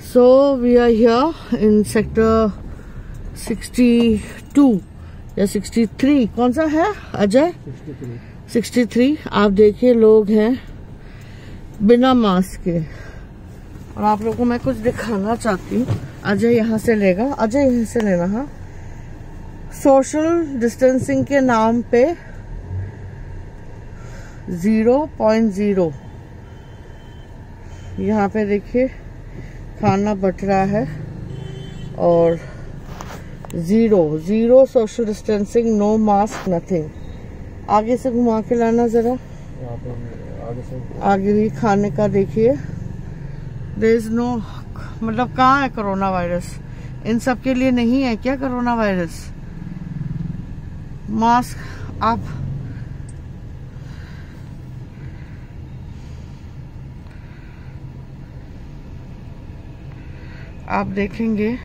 So we are here in sector 62 या 63, कौन सा है अजय? 63। आप देखिए लोग हैं बिना मास्क के, और आप लोगों को मैं कुछ दिखाना चाहती हूँ। अजय यहाँ से लेगा, अजय यहीं से लेना। हाँ, सोशल डिस्टेंसिंग के नाम पे 0.0 यहाँ पे देखिए खाना बट रहा है, और zero social distancing, no mask, nothing. आगे से घुमा के लाना जरा, आगे भी खाने का देखिए। देयर इज नो, मतलब कहाँ है कोरोना वायरस? इन सब के लिए नहीं है क्या कोरोना वायरस? मास्क आप देखेंगे